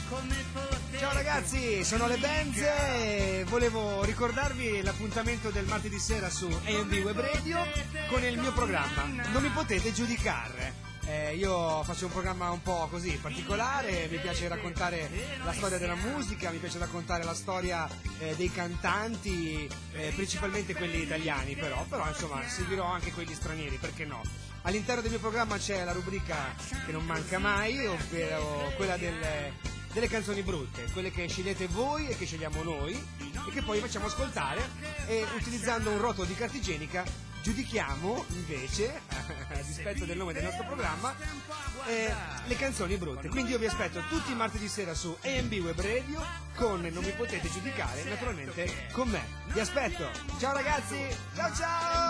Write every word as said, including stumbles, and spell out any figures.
Ciao ragazzi, sono le Benz e volevo ricordarvi l'appuntamento del martedì sera su A and B Web Radio con il mio programma Non mi potete giudicare. Eh, io faccio un programma un po' così particolare, mi piace raccontare la storia della musica, mi piace raccontare la storia eh, dei cantanti, eh, principalmente quelli italiani però, però insomma seguirò anche quelli stranieri, perché no? All'interno del mio programma c'è la rubrica che non manca mai, ovvero quella del, delle canzoni brutte, quelle che scegliete voi e che scegliamo noi e che poi facciamo ascoltare, e utilizzando un rotolo di carta igienica giudichiamo invece, a dispetto del nome del nostro programma, eh, le canzoni brutte. Quindi io vi aspetto tutti i martedì sera su A and B Web Radio con Non mi potete giudicare, naturalmente con me. Vi aspetto. Ciao ragazzi, ciao ciao!